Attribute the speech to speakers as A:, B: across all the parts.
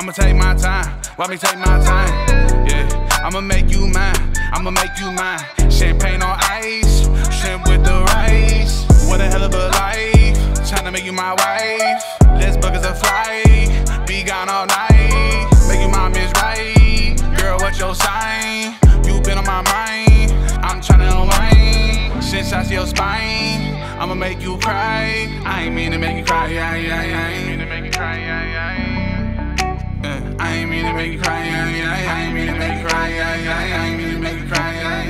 A: I'ma take my time, why me take my time? Yeah, I'ma make you mine, I'ma make you mine. Champagne on ice, shrimp with the rice. What a hell of a life, tryna make you my wife. Let's book us a flight, be gone all night. Make you my Miss Right, girl, what's your sign? You been on my mind, I'm tryna unwind. Since I see your spine, I'ma make you cry. I ain't mean to make you cry, I ain't mean to make you cry, I ain't mean to make you cry, I ain't mean to make you cry, I ain't mean to make you cry,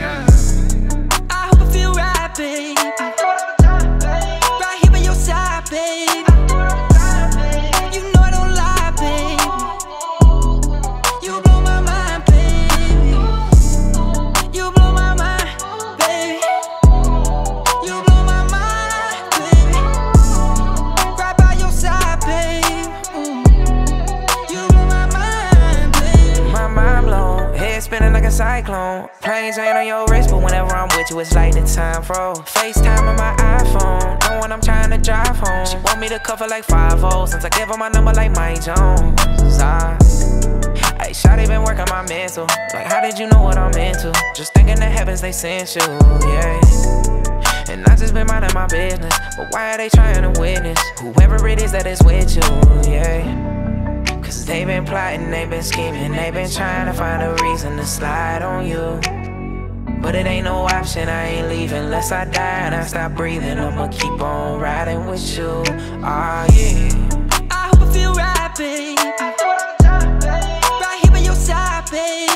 B: I hope I feel right, babe. Right here by your side, babe. You know I don't lie, babe. You blow my mind, baby. You blow my mind, baby. You blow my mind, baby. Right by your side, babe. You blow my mind, baby.
C: My mind blown, head spinning like a cyclone. Planes ain't on your wrist, but whenever I'm with you, it's like the time froze. FaceTime on my iPhone, know when I'm trying to drive home. She want me to cover like 5-0, since I gave her my number like Mike Jones. Hey, shawty been working my mental. Like, how did you know what I'm into? Just thinking the heavens they sent you, yeah. And I just been minding my business, but why are they trying to witness? Whoever it is that is with you, yeah. Cause they been plotting, they been scheming, they been trying to find a reason to slide on you. But it ain't no option, I ain't leaving unless I die and I stop breathing. I'ma keep on riding with you, oh yeah.
B: I hope I feel right, babe. Right here by your side, babe.